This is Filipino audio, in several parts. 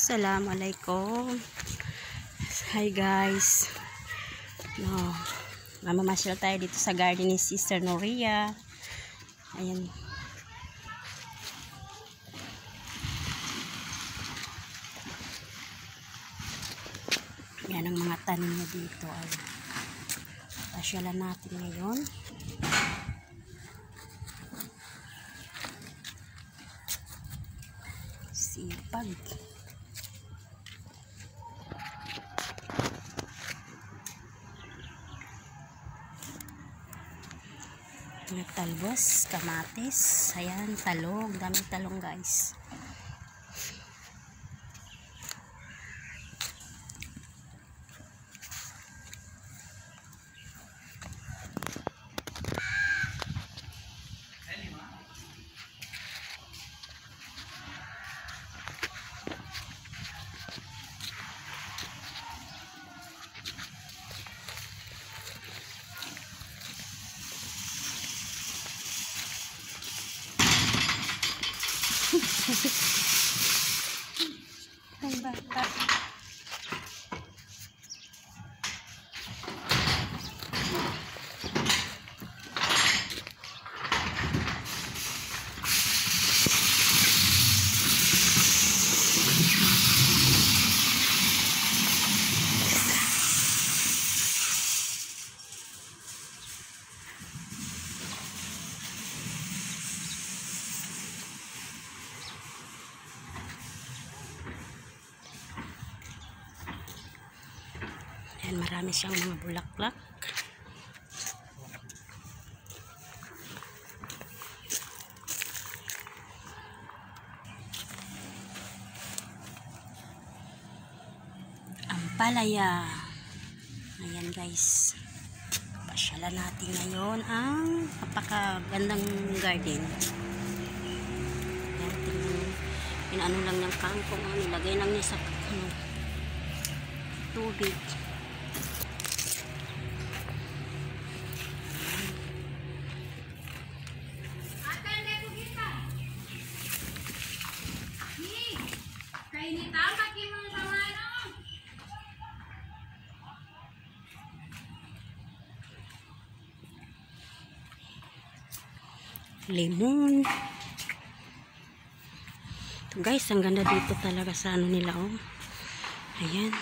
Assalamualaikum. Hi guys. Mamamasyal tayo dito sa garden ni Sister Noria. Ayan. Yan ang mga tanim niya dito. Pasyalan natin ngayon. Sipag. Talbos, kamatis, ayan, talong, daming talong guys. Ang bata. Ayan, marami siyang mga bulaklak. Ampalaya. Ayan guys. Pasyalan natin ngayon ang napakagandang garden. Ayan, tingnan. Inaano lang ng kangkong. Nilagay lang niya sa tubig. Lemon. Ito guys, ang ganda dito talaga sa ano nila, oh. Ayan.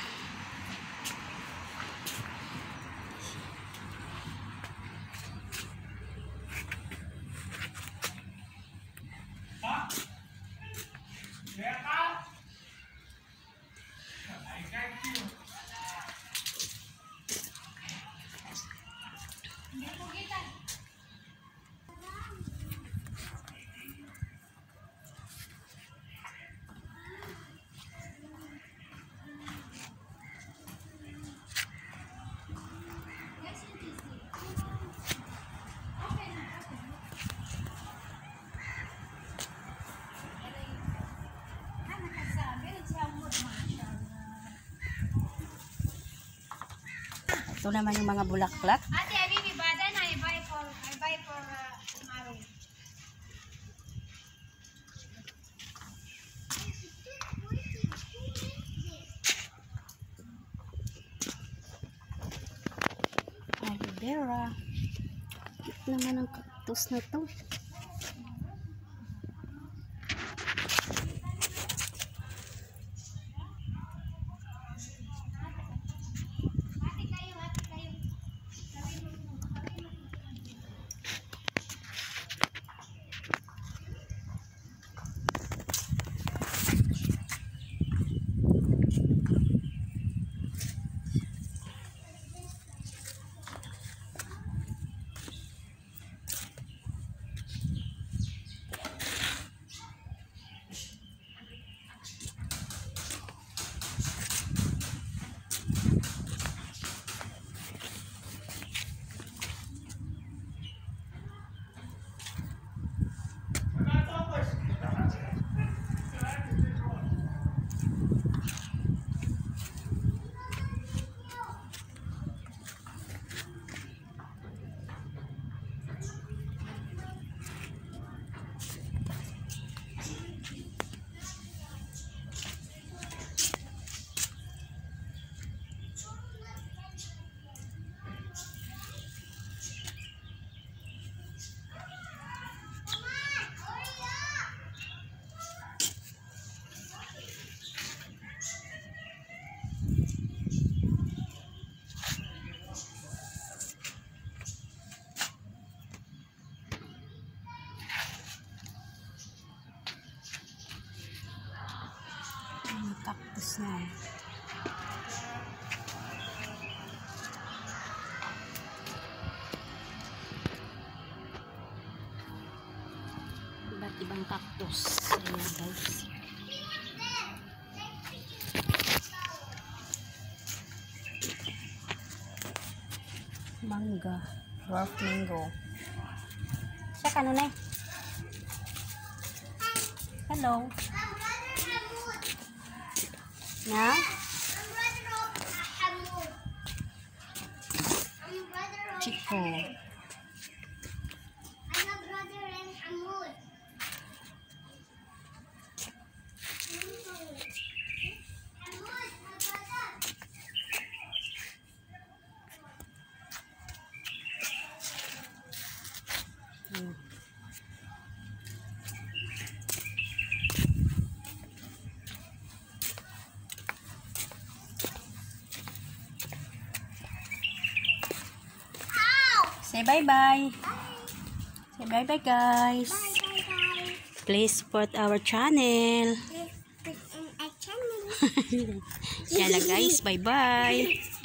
Ito naman yung mga bulaklak. Ate, I buy for tomorrow. Aloe vera. Ito naman ang cactus na to. cactus na. Iba't ibang cactus. Ayan guys. Mangga. Dwarf mango. Siya ka nun eh. Hello. Na? Chico. Say bye-bye. Say bye-bye, guys. Please support our channel. Yala, guys. Bye-bye.